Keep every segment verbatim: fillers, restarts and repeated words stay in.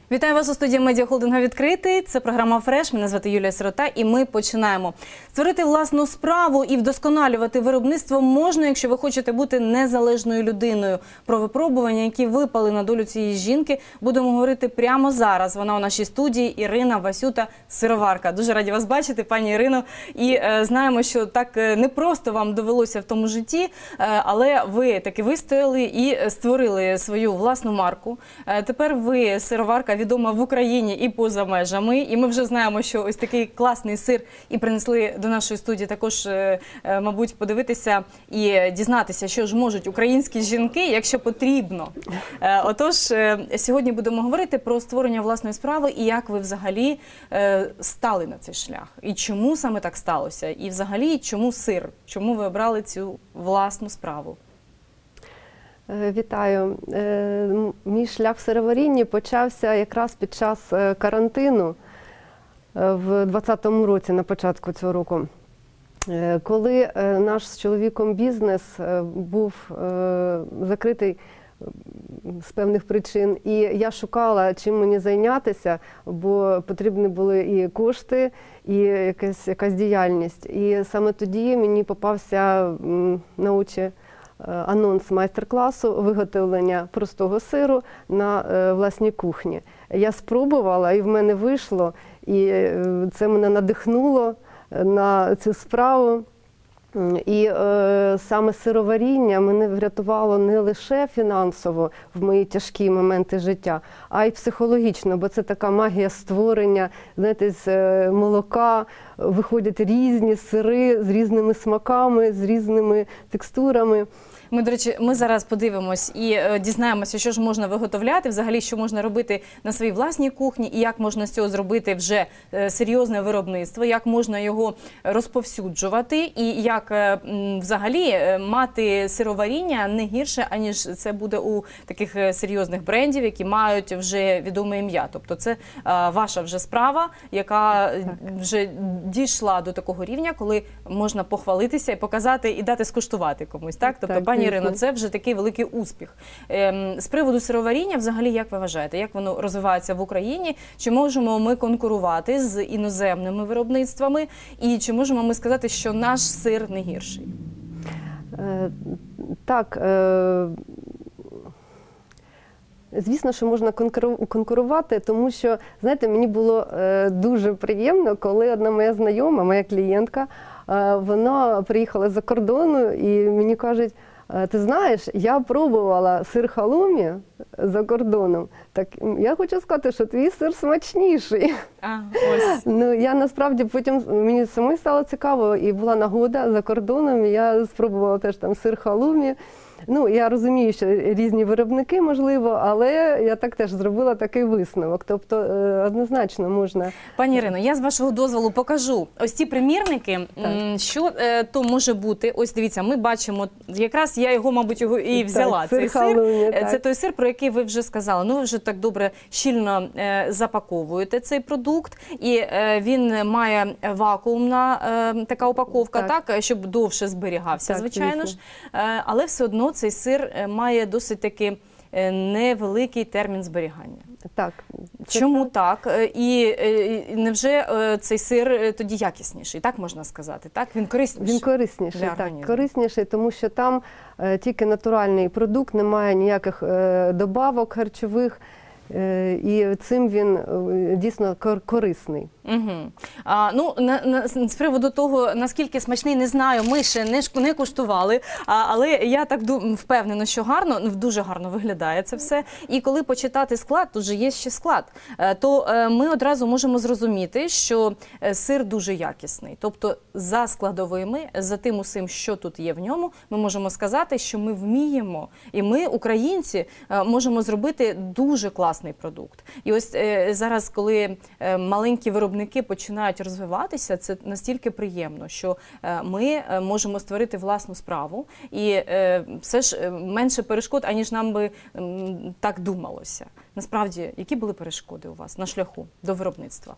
Вітаю вас у студії медіахолдингу «Відкритий». Це програма «Фреш». Мене звати Юлія Сирота і ми починаємо. Створити власну справу і вдосконалювати виробництво можна, якщо ви хочете бути незалежною людиною. Про випробування, які випали на долю цієї жінки, будемо говорити прямо зараз. Вона у нашій студії Ірина Васюта, сироварка. Дуже раді вас бачити, пані Ірино. І е, знаємо, що так не просто вам довелося в тому житті, е, але ви таки вистояли і створили свою власну марку. Е, тепер ви сироварка, відома в Україні і поза межами. І ми вже знаємо, що ось такий класний сир і принесли до нашої студії також, мабуть, подивитися і дізнатися, що ж можуть українські жінки, якщо потрібно. Отож, сьогодні будемо говорити про створення власної справи і як ви взагалі стали на цей шлях. І чому саме так сталося? І взагалі, чому сир? Чому ви обрали цю власну справу? Вітаю. Мій шлях в сироварінні почався якраз під час карантину в двадцятому році, на початку цього року. Коли наш з чоловіком бізнес був закритий з певних причин, і я шукала, чим мені зайнятися, бо потрібні були і кошти, і якась, якась діяльність. І саме тоді мені попався на очі анонс майстер-класу виготовлення простого сиру на власній кухні. Я спробувала, і в мене вийшло, і це мене надихнуло на цю справу. І е, саме сироваріння мене врятувало не лише фінансово в мої тяжкі моменти життя, а й психологічно, бо це така магія створення. Знаєте, з е, молока виходять різні сири з різними смаками, з різними текстурами. Ми, до речі, ми зараз подивимось і е, дізнаємося, що ж можна виготовляти, взагалі, що можна робити на своїй власній кухні, і як можна з цього зробити вже е, серйозне виробництво, як можна його розповсюджувати, і як е, взагалі е, мати сироваріння не гірше, аніж це буде у таких е, серйозних брендів, які мають вже відоме ім'я. Тобто це е, ваша вже справа, яка вже дійшла до такого рівня, коли можна похвалитися і показати, і дати скуштувати комусь. Так? Тобто, так, пані Ірино, це вже такий великий успіх. З приводу сироваріння, взагалі, як ви вважаєте, як воно розвивається в Україні? Чи можемо ми конкурувати з іноземними виробництвами? І чи можемо ми сказати, що наш сир не гірший? Е, так. Е... Звісно, що можна конкурувати, тому що, знаєте, мені було е, дуже приємно, коли одна моя знайома, моя клієнтка, е, вона приїхала з-за кордону і мені кажуть: ти знаєш, я пробувала сир халумі за кордоном. Так я хочу сказати, що твій сир смачніший. А, ось. Ну, я насправді потім, мені самій стало цікаво, і була нагода за кордоном, і я спробувала теж там сир халумі. Ну, я розумію, що різні виробники, можливо, але я так теж зробила такий висновок. Тобто, однозначно можна... Пані Ірино, я з вашого дозволу покажу ось ці примірники, так. Що то може бути. Ось дивіться, ми бачимо, якраз я його, мабуть, його і взяла. Так, цей сир халумі, сир. Це той сир, про який ви вже сказали. Ну, ви вже так добре, щільно е, запаковуєте цей продукт, і е, він має вакуумна е, така упаковка, так. Так, щоб довше зберігався, так, звичайно ж. Е, але все одно цей сир має досить таки невеликий термін зберігання. Так. Чому так? так? І, і невже цей сир тоді якісніший, так можна сказати? Так? Він корисніший? Він корисніший, так, корисніший, тому що там е, тільки натуральний продукт, немає ніяких е, добавок харчових, е, і цим він е, дійсно кор корисний. Угу. А, ну, на, на, з приводу того, наскільки смачний, не знаю, ми ще не, не куштували, а, але я так впевнена, що гарно, дуже гарно виглядає це все. І коли почитати склад, тут же є ще склад, то ми одразу можемо зрозуміти, що сир дуже якісний. Тобто за складовими, за тим усім, що тут є в ньому, ми можемо сказати, що ми вміємо. І ми, українці, можемо зробити дуже класний продукт. І ось зараз, коли маленькі виробники починають розвиватися, це настільки приємно, що ми можемо створити власну справу, і все ж менше перешкод, аніж нам би так думалося. Насправді, які були перешкоди у вас на шляху до виробництва?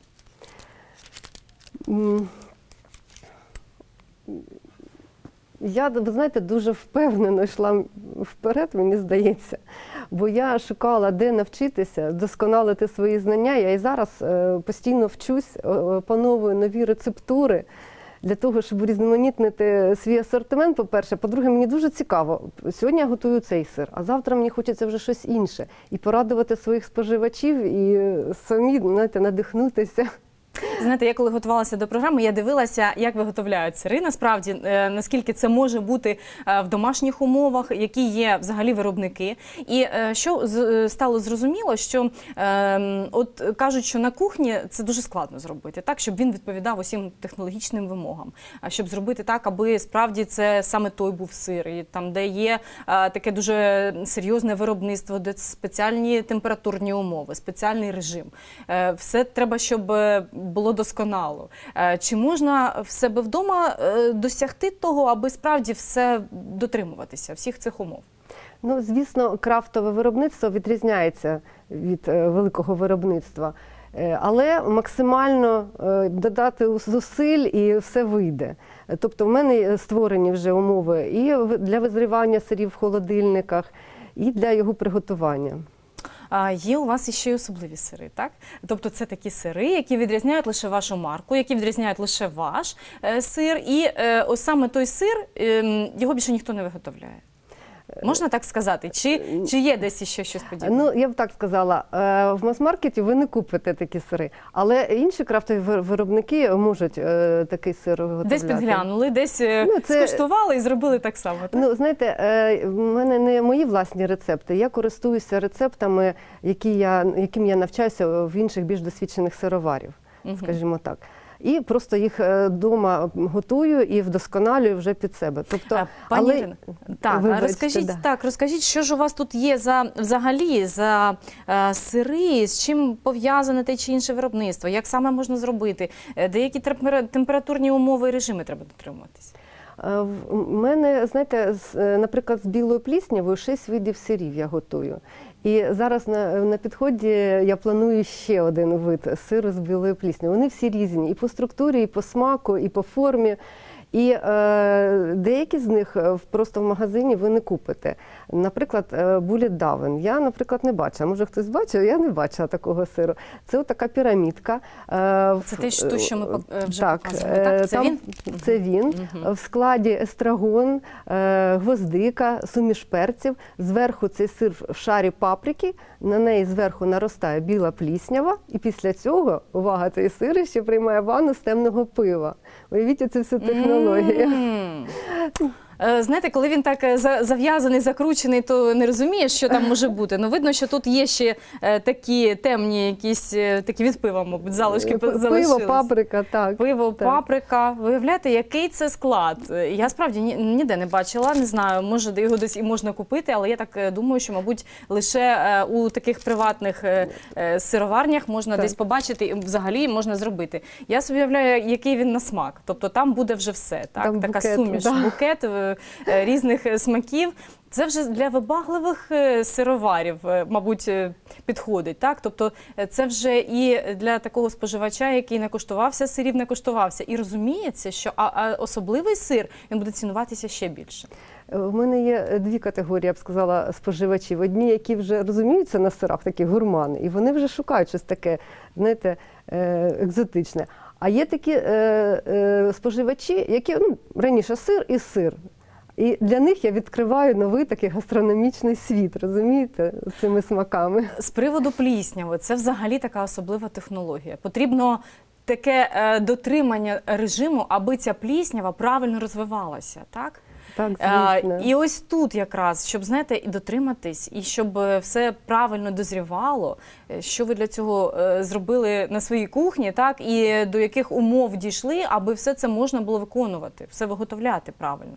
Я, ви знаєте, дуже впевнено йшла вперед, мені здається. бо я шукала, де навчитися, вдосконалити свої знання. Я і зараз е, постійно вчусь, е, опановую нові рецептури для того, щоб урізноманітнити свій асортимент, по-перше. По-друге, мені дуже цікаво. Сьогодні я готую цей сир, а завтра мені хочеться вже щось інше. І порадувати своїх споживачів, і самі, знаєте, надихнутися. Знаєте, я коли готувалася до програми, я дивилася, як виготовляють сири. Насправді, е, наскільки це може бути е, в домашніх умовах, які є взагалі виробники. І е, що з, е, стало зрозуміло, що е, от кажуть, що на кухні це дуже складно зробити, так, щоб він відповідав усім технологічним вимогам. А щоб зробити так, аби справді це саме той був сир, і там, де є е, таке дуже серйозне виробництво, де спеціальні температурні умови, спеціальний режим. Е, все треба, щоб було досконало. Чи можна в себе вдома досягти того, аби справді все дотримуватися, всіх цих умов? Ну, звісно, крафтове виробництво відрізняється від великого виробництва, але максимально додати зусиль і все вийде. Тобто в мене створені вже умови і для визрівання сирів в холодильниках, і для його приготування. Є у вас іще й особливі сири, так? Тобто це такі сири, які відрізняють лише вашу марку, які відрізняють лише ваш е, сир. І е, ось саме той сир, е, його більше ніхто не виготовляє. Можна так сказати? Чи, чи є десь іще щось подібне? Ну, я б так сказала, в мас-маркеті ви не купите такі сири, але інші крафтові виробники можуть такий сир виготовляти. Десь підглянули, десь ну, це... скуштували і зробили так само, так? Ну, знаєте, в мене не мої власні рецепти, я користуюся рецептами, які я, яким я навчаюся в інших більш досвідчених сироварів, угу. скажімо так. І просто їх вдома готую і вдосконалюю вже під себе. Тобто, Пані але... Ірино, так, Вибачте, розкажіть, да. так, розкажіть, що ж у вас тут є за, взагалі за е, сири, з чим пов'язане те чи інше виробництво, як саме можна зробити, деякі температурні умови і режими треба дотримуватися? У мене, знаєте, наприклад, з білою пліснявою шість видів сирів я готую. І зараз на, на підході я планую ще один вид сиру з білою пліснявою. Вони всі різні і по структурі, і по смаку, і по формі. І е, деякі з них просто в магазині ви не купите. Наприклад, булет давен. Я, наприклад, не бачила. Може, хтось бачив, я не бачила такого сиру. Це от така пірамідка. Це те, що ми вже так, показували, так? Це там, він? Це він. Угу. В складі естрагон, гвоздика, суміш перців. Зверху цей сир в шарі паприки, на неї зверху наростає біла пліснява. І після цього, увага, цей сир ще приймає ванну з темного пива. Уявіть, це все технологія. Mm. Знаєте, коли він так зав'язаний, закручений, то не розумієш, що там може бути. Ну, видно, що тут є ще такі темні якісь, такі від пива, мабуть, залишки залишились. Пиво, паприка, так. Пиво, так. паприка. Виявляєте, який це склад? Я справді ніде не бачила, не знаю, може його десь і можна купити, але я так думаю, що, мабуть, лише у таких приватних сироварнях можна так. десь побачити і взагалі можна зробити. Я собі уявляю, який він на смак. Тобто там буде вже все, так? Там така букет, суміш, да. букет різних смаків. Це вже для вибагливих сироварів, мабуть, підходить, так? Тобто це вже і для такого споживача, який не куштувався сирів, не куштувався, і розуміється, що а, а особливий сир, він буде цінуватися ще більше. У мене є дві категорії, я б сказала, споживачів. Одні, які вже розуміються на сирах, такі гурмани, і вони вже шукають щось таке, знаєте, екзотичне. А є такі е, е, споживачі, які, ну, раніше сир і сир. І для них я відкриваю новий такий гастрономічний світ, розумієте, цими смаками. З приводу плісняви, це взагалі така особлива технологія. Потрібно таке е, дотримання режиму, аби ця пліснява правильно розвивалася, так? Так, звісно. І ось тут якраз, щоб, знаєте, і дотриматись, і щоб все правильно дозрівало, що ви для цього зробили на своїй кухні, так, і до яких умов дійшли, аби все це можна було виконувати, все виготовляти правильно.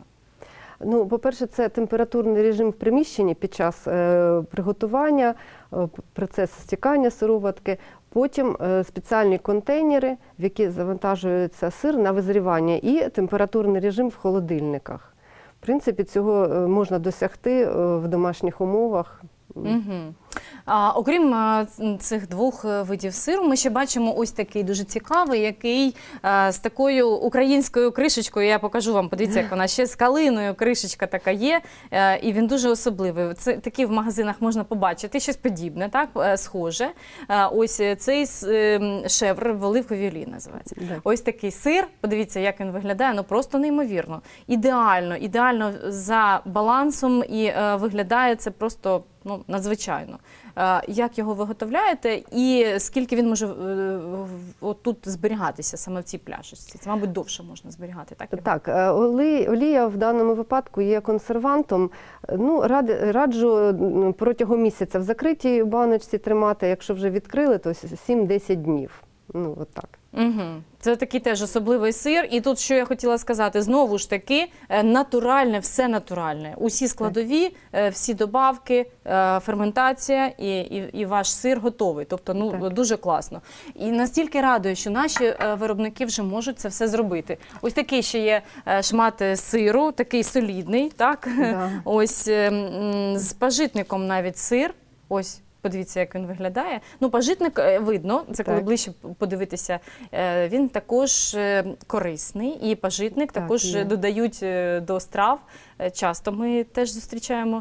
Ну, по-перше, це температурний режим в приміщенні під час е, приготування, е, процес стікання сироватки, потім е, спеціальні контейнери, в які завантажується сир на визрівання, і температурний режим в холодильниках. В принципі, цього можна досягти в домашніх умовах. Угу. А, окрім а, цих двох е, видів сиру, ми ще бачимо ось такий дуже цікавий, який а, з такою українською кришечкою, я покажу вам, подивіться, як вона ще з калиною, кришечка така є, е, і він дуже особливий. Це такі в магазинах можна побачити, щось подібне, так, е, схоже. Е, ось цей е, шевр в оливковій олії називається. Так. Ось такий сир, подивіться, як він виглядає, ну просто неймовірно. Ідеально, ідеально за балансом і е, виглядає це просто ну, надзвичайно. Е, як його виготовляєте і скільки він може е, тут зберігатися саме в цій пляшечці? Це, мабуть, довше можна зберігати, так? Так, е, олі- олія в даному випадку є консервантом. Ну, рад, раджу м, протягом місяця в закритій баночці тримати, якщо вже відкрили, то сім-десять днів. Ну, от так. Угу. Це такий теж особливий сир. І тут, що я хотіла сказати, знову ж таки, е, натуральне, все натуральне. Усі складові, е, всі добавки, е, ферментація і, і, і ваш сир готовий. Тобто, ну, Так. дуже класно. І настільки радує, що наші е, виробники вже можуть це все зробити. Ось такий ще є е, шмат сиру, такий солідний, так? Да. Ось е, м, з пажитником навіть сир. Ось. Подивіться, як він виглядає. Ну, пажитник е, видно, це коли Так. ближче подивитися, е, він також е, корисний. І пажитник Так, також є. додають е, до страв. Е, Часто ми теж зустрічаємо.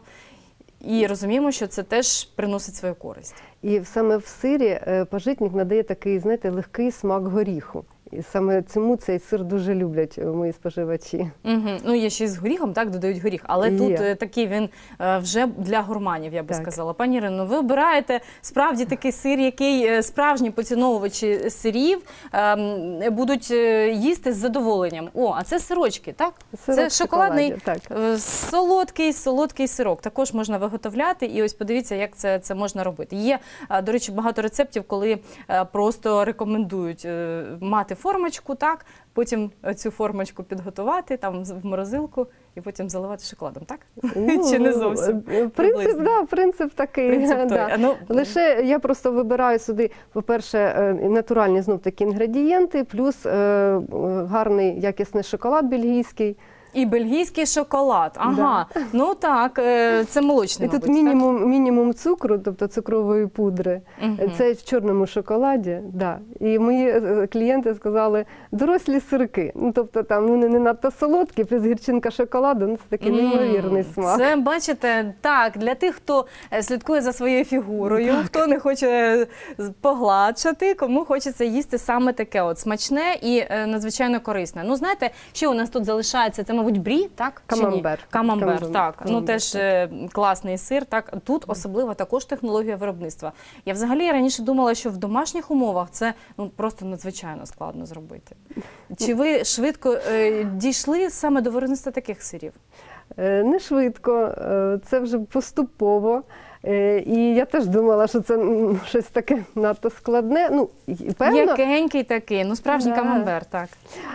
І розуміємо, що це теж приносить свою користь. І саме в сирі е, пажитник надає такий, знаєте, легкий смак горіху. І саме цьому цей сир дуже люблять е, мої споживачі. Угу. Ну, є ще й з горіхом, так, додають горіх. Але Є. тут е, такий він е, вже для гурманів, я би Так. сказала. Пані Ірино, ви обираєте справді такий сир, який е, справжні поціновувачі сирів е, м, будуть е, їсти з задоволенням. О, а це сирочки, так? Сирок це в шоколадний шоколаді, так. е, солодкий, солодкий сирок. Також можна виготовляти. І ось подивіться, як це, це можна робити. Є, е, до речі, багато рецептів, коли е, просто рекомендують е, мати формочку, так? Потім цю формочку підготувати там в морозилку і потім заливати шоколадом, так? Ну, Чи не зовсім? Принцип, Приблизно. да, принцип такий. Принцип той. да. А ну, Лише я просто вибираю сюди, по-перше, е, натуральні знов такі інгредієнти, плюс е, е, гарний якісний шоколад бельгійський. і бельгійський шоколад. Ага, ну так, е, це молочний, І тут мабуть, мінімум, мінімум цукру, тобто цукрової пудри. так? Мгм. Це в чорному шоколаді. Да. І мої е, клієнти сказали, дорослі сирки. Ну, тобто там ну, не, не надто солодкі, плюс гірчинка шоколаду, ну, це такий М, неймовірний смак. Це, бачите, так, для тих, хто е, слідкує за своєю фігурою, хто не хоче е, погладшати, кому хочеться їсти саме таке от смачне і е, надзвичайно корисне. Ну, знаєте, що у нас тут залишається? Це, мабуть, брі, так? Чи ні? Камамбер. Камамбер, Камамбер. так. Ну, Камамбер, теж е, класний сир, так. Тут особлива також технологія виробництва. Я взагалі раніше думала, що в домашніх умовах це ну, просто надзвичайно складно зробити. Чи ви швидко е, дійшли саме до виробництва таких сирів? Е, Не швидко, е, це вже поступово. Е, І я теж думала, що це м, щось таке надто складне. Ну, і певно, М'якенький такий, ну справжній Да. камамбер, так.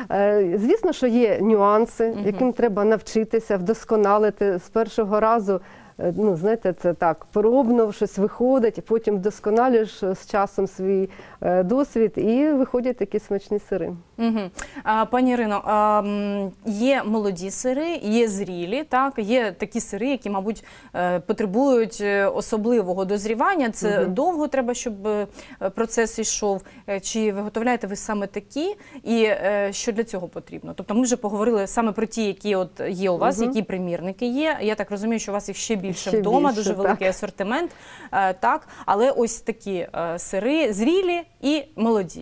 е, звісно, що є нюанси, Мгм. яким треба навчитися, вдосконалити з першого разу. Е, Ну, знаєте, це так, пробно щось виходить, і потім вдосконалюєш з часом свій е, досвід, і виходять такі смачні сири. Угу. А, пані Ірино, а, м, є молоді сири, є зрілі, так, є такі сири, які, мабуть, е, потребують е, особливого дозрівання. Це Мгм. довго треба, щоб е, процес йшов. Е, Чи виготовляєте ви саме такі? І е, що для цього потрібно? Тобто ми вже поговорили саме про ті, які от є у вас, Мгм. які примірники є. Я так розумію, що у вас їх ще більше Ще вдома, більше, дуже великий так. асортимент. Е, Так, але ось такі е, сири зрілі і молоді.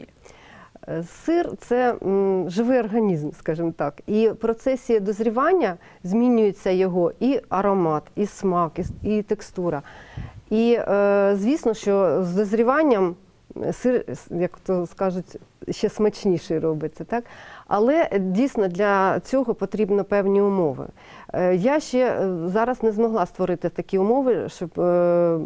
Е, Сир – це м, живий організм, скажімо так. І в процесі дозрівання змінюється його і аромат, і смак, і, с- і текстура. І, е, звісно, що з дозріванням сир, с- як то скажуть, ще смачніший робиться. Так? Але дійсно для цього потрібно певні умови. Е, Я ще е, зараз не змогла створити такі умови, щоб е,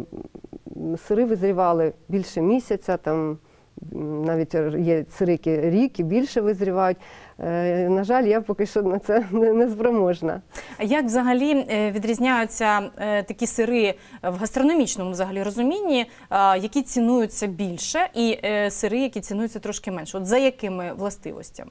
сири визрівали більше місяця, там, м, навіть є сири, які рік і більше визрівають. Е, На жаль, я поки що на це не, не спроможна. А як взагалі е, відрізняються е, такі сири в гастрономічному взагалі розумінні, е, які цінуються більше, і е, сири, які цінуються трошки менше? От за якими властивостями?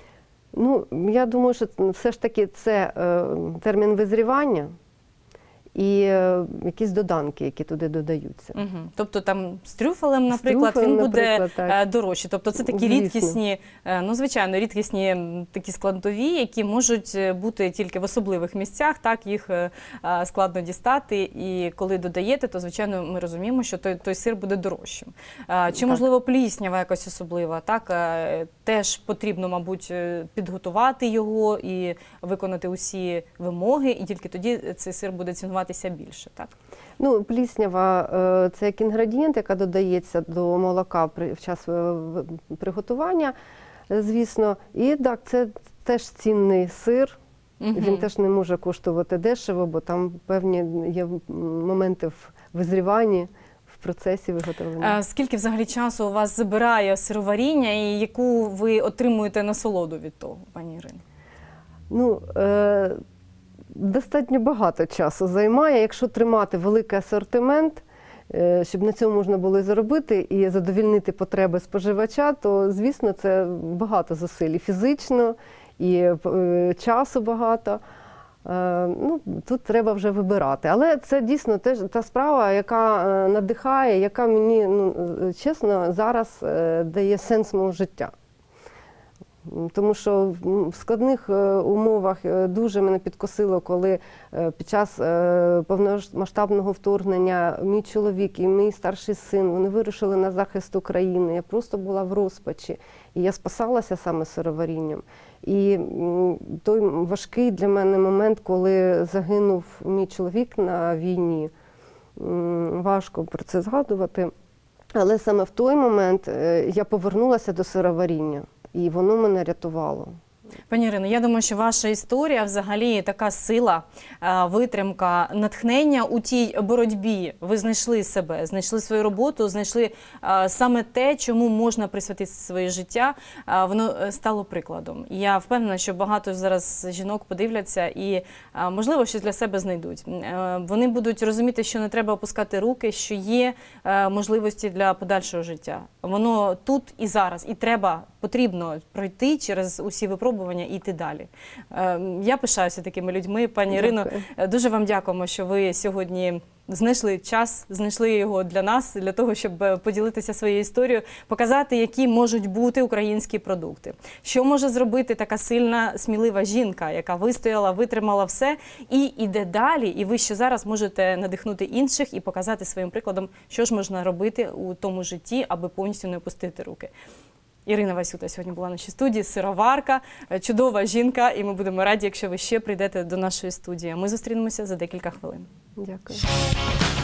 Ну, я думаю, що все ж таки це е, термін визрівання і е, якісь доданки, які туди додаються. Угу. Тобто там з трюфелем, наприклад, трюфелем, він буде наприклад, так. дорожчий. Тобто це такі Звісно. рідкісні, ну звичайно, рідкісні такі складові, які можуть бути тільки в особливих місцях, так їх складно дістати. І коли додаєте, то звичайно ми розуміємо, що той, той сир буде дорожчим. Чи так. можливо пліснява якась особлива, так теж потрібно, мабуть, підготувати його і виконати усі вимоги, і тільки тоді цей сир буде цінуватися більше, так? Ну, пліснява – це як інгредієнт, який додається до молока при, в час приготування, звісно. І так, це теж цінний сир. Угу. Він теж не може коштувати дешево, бо там певні є моменти в визріванні, в процесі виготовлення. А скільки взагалі часу у вас забирає сироваріння і яку ви отримуєте насолоду від того, пані Ірино? Ну, е достатньо багато часу займає, якщо тримати великий асортимент, щоб на цьому можна було і заробити, і задовільнити потреби споживача, то, звісно, це багато зусиль і фізично, і часу багато. Ну, тут треба вже вибирати. Але це дійсно теж та справа, яка надихає, яка мені, ну, чесно, зараз дає сенс мого життя. Тому що в складних умовах дуже мене підкосило, коли під час повномасштабного вторгнення мій чоловік і мій старший син, вони вирушили на захист України. Я просто була в розпачі. І я спасалася саме сироварінням. І той важкий для мене момент, коли загинув мій чоловік на війні, важко про це згадувати. Але саме в той момент я повернулася до сироваріння. І воно мене рятувало. Пані Ірино, я думаю, що ваша історія взагалі така сила, витримка, натхнення у тій боротьбі. Ви знайшли себе, знайшли свою роботу, знайшли саме те, чому можна присвятити своє життя. Воно стало прикладом. Я впевнена, що багато зараз жінок подивляться і, можливо, щось для себе знайдуть. Вони будуть розуміти, що не треба опускати руки, що є можливості для подальшого життя. Воно тут і зараз, і треба, потрібно пройти через усі випробування і йти далі. Я пишаюся такими людьми. Пані Ірино, дуже вам дякуємо, що ви сьогодні знайшли час, знайшли його для нас, для того, щоб поділитися своєю історією, показати, які можуть бути українські продукти. Що може зробити така сильна, смілива жінка, яка вистояла, витримала все і йде далі, і ви ще зараз можете надихнути інших і показати своїм прикладом, що ж можна робити у тому житті, аби повністю не опустити руки. Ірина Васюта сьогодні була в нашій студії, сироварка, чудова жінка, і ми будемо раді, якщо ви ще прийдете до нашої студії. Ми зустрінемося за декілька хвилин. Дякую.